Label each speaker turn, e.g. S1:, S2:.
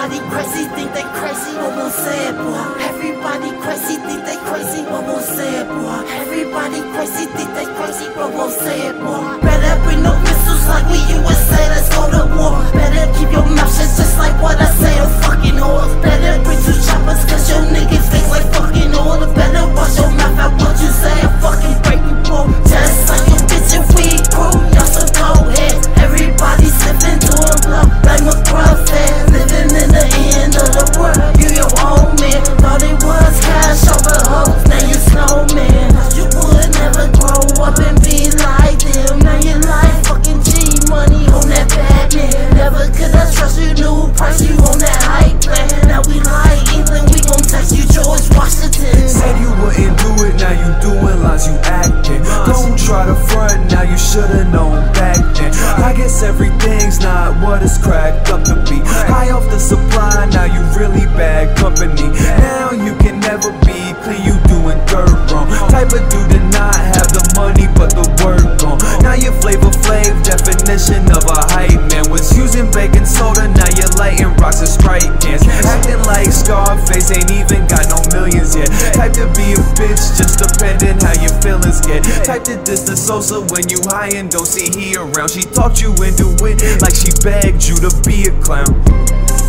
S1: Everybody crazy, think they crazy, but won't say it, boy. Everybody crazy, think they crazy, but won't say it, boy. Everybody crazy, think they crazy, but won't say it, boy. Better bring no missiles like we USA, let's go to war. Better keep your mouth shut just like what I say, I'm fucking whores. Better bring two choppers cause your niggas fake like fucking order. Better watch your mouth out what you say, I fucking break you, bro. Just like your bitch and weed crew, y'all so go ahead. Everybody slipping to a blow like McGruff fed. Living in the end of the world, you your own man. Thought it was cash over hoes, now you snowman. Thought you would never grow up and be like them. Now you like fucking G money on that Batman. Never could I trust you, new price, you on that hype plan. Now we like England, we gon' text you George Washington.
S2: Said you wouldn't do it, now you doing lines, you acting. Don't try to front, now you should've known back then. I guess everything's not what it's cracked up to be. High off the supply, now you really bad company. Now you can never be clean, you doing dirt wrong. Type of dude to not have the money but the work gone. Now you Flavor Flav, definition of a hype man. Was using baking soda, now you're lighting rocks and Sprite cans. Acting like Scarface, ain't even got no millions yet. Type to be a bitch, just depending how your feelings get. Type to diss the Sosa when you high and don't see he around. She talked you into it like she begged you to be a clown.